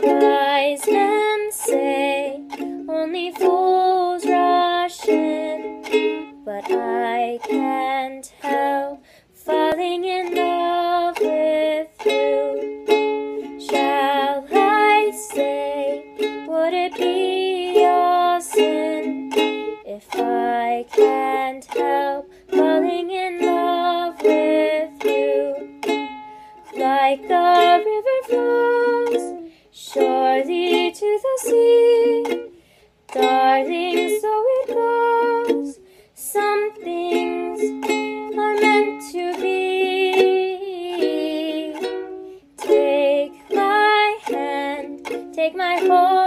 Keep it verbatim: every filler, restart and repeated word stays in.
Wise men say only fools rush in, but I can't help falling in love with you. Shall I say, would it be a sin if I can't help falling in love with you? Like the river flows surely to the sea, darling, so it goes. Some things are meant to be. Take my hand, take my whole